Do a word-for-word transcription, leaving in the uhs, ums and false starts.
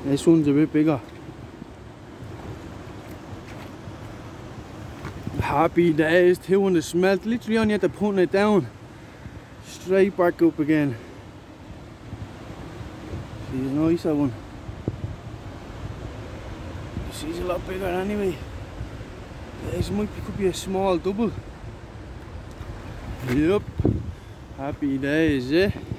This one's a bit bigger. Happy days, two on the smelt. Literally only had to put it down. Straight back up again. She's nice, that one. She's a lot bigger anyway. This might be, could be a small double. Yep. Happy days, yeah.